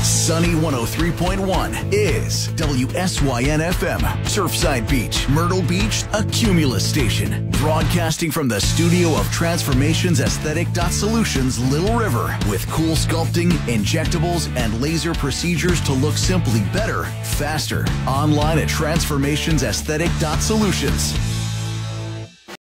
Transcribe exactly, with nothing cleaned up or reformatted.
Sunny one oh three point one is W S Y N F M, Surfside Beach, Myrtle Beach, a Cumulus station. Broadcasting from the studio of Transformations Aesthetic Solutions, Little River, with cool sculpting, injectables, and laser procedures to look simply better, faster. Online at Transformations Aesthetic Solutions.